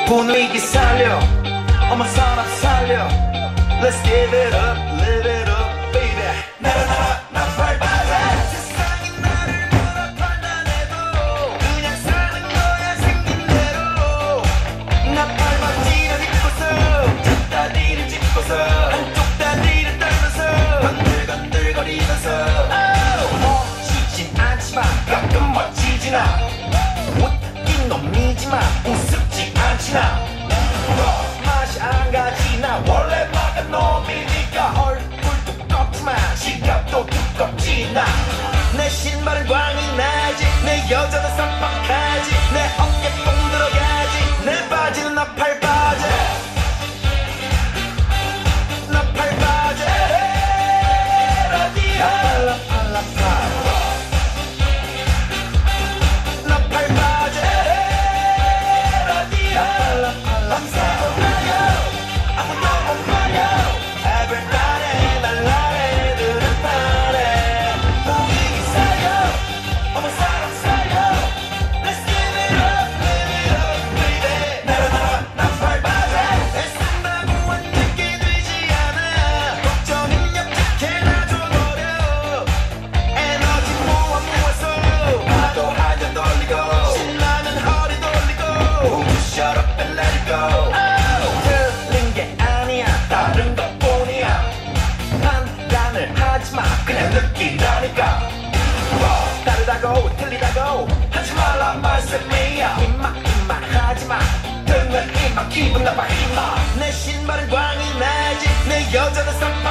분위기 살려 어머 사람 살려 Let's give it up, live it up, baby. 날아 나팔바다 세상이 나를 몰아 판단해도 그냥 사는 거야 생긴 대로 나팔바지를 입고서 두 다리를 짚고서 한쪽 다리를 떨면서 건들건들거리면서 멋지진 않지만 가끔 멋지진 않아 웃긴 놈이지만 우습지 않지나 맛이 안 가지 나 원래 막은 놈이니까 얼굴 두껍지만 지갑도 두껍지 나 내 신발은 광이 나지 내 여자는 쌈박하지 내 어깨 뽕 들어가지 내 바지는 나팔바지 나팔바지 라디오 나팔라팔라팔 나팔바지 라디오 나팔라팔라팔 그냥 느낀다니까 다르다고 틀리다고 하지 말라 말씀이야 임마 하지마 등은 임마 기분 나빠 임마 내 신발은 광이 나지 내 여자는 쌈